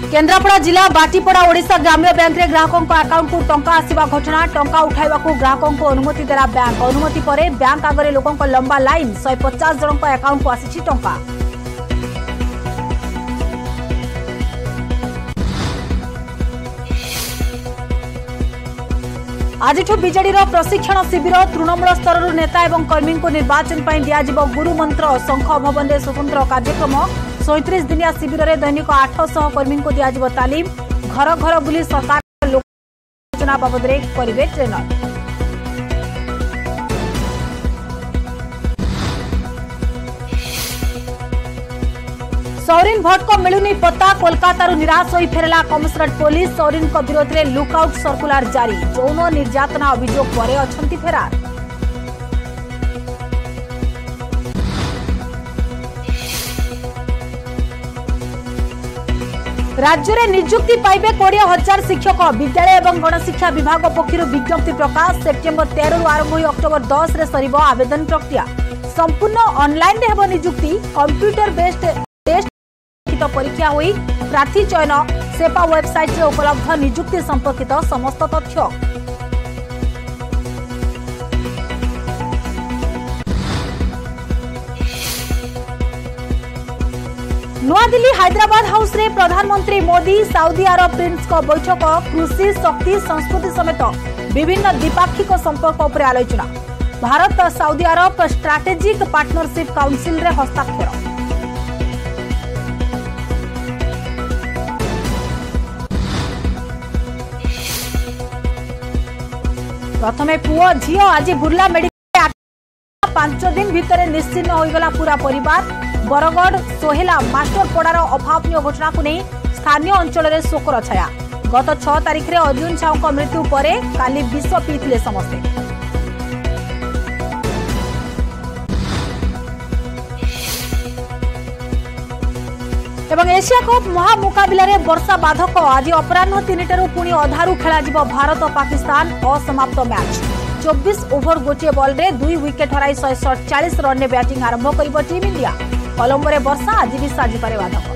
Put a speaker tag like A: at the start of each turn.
A: केन्द्रापड़ा जिला बाटीपड़ा ओडिशा ग्राम्य बैंक रे ग्राहकों अकाउंट को टंका आसिबा घटना। टंका उठाइबा को ग्राहकों को अनुमति देला बैंक। अनुमति परे बैंक आगरे लोकों को लंबा लाइन। 150 जन अकाउंट को आसी टंका। आज बीजेडी प्रशिक्षण शिविर तृणमूल स्तर नेता एवं कर्मी को निर्वाचन पर दिज्व गुरु मंत्र। शंख भवन में स्वतंत्र कार्यक्रम। 37 दिनिया शिविर में दैनिक 800 कर्मी को दिज्व तालीम। घर घर बुली सरकार योजना बाबद करेंगे ट्रेनर। सौरीन भट्ट को मिलुनी पत्ता। कोलकाता निराश हो फेरला कमिशनरेट पुलिस। सौरीन को विरोध में लुकआउट सर्कुलर जारी। यौन निर्यातना अभियोग पर अछंती फेरार। राज्य में नियुक्ति पाइबे 20,000 शिक्षक। विद्यालय एवं गणशिक्षा विभाग पक्षर विज्ञप्ति प्रकाश। सेप्टेम्बर 13 आरंभ हो अक्टोबर 10 रे सरिबो आवेदन प्रक्रिया। संपूर्ण ऑनलाइन रे हेबो नियुक्ति। कंप्यूटर बेस्ड टेस्ट परीक्षा हुई प्रार्थी चयन। सेपा वेबसाइट रे उपलब्ध नियुक्ति संपर्कित समस्त तथ्य। नवा दिल्ली हैदराबाद हाउस रे प्रधानमंत्री मोदी सऊदी अरब प्रिंस को बैठक। कृषि शक्ति संस्कृति समेत विभिन्न द्विपाक्षिक संपर्क उपर आलोचना। Bharat Saudi Arab strategic partnership council रे हस्ताक्षर। प्रथमे पुओ झियो आज बुर्ला मेडिकल 5 दिन भितर निश्चिन्न होइगला पूरा परिवार। बरगढ़ सोहेला मास्टर पड़ार अभावनीय घटना को नहीं स्थानीय अंचल में शोकर छाया। गत 6 तारिख में अर्जुन साहू मृत्यु पर काली विष पीते समस्ते। एवं एशिया कप महामुकाबिला रे वर्षा बाधक। आज अपराह्न 3टारू पुणी अधारू खेल भारत और पाकिस्तान असमाप्त मैच। 24 ओभर गोटे बॉल रे 2 विकेट हराई 147 रन में बैटिंग आरंभ कर टीम इंडिया। कोलंबो रे वर्षा आज भी साजिपारे बाधक।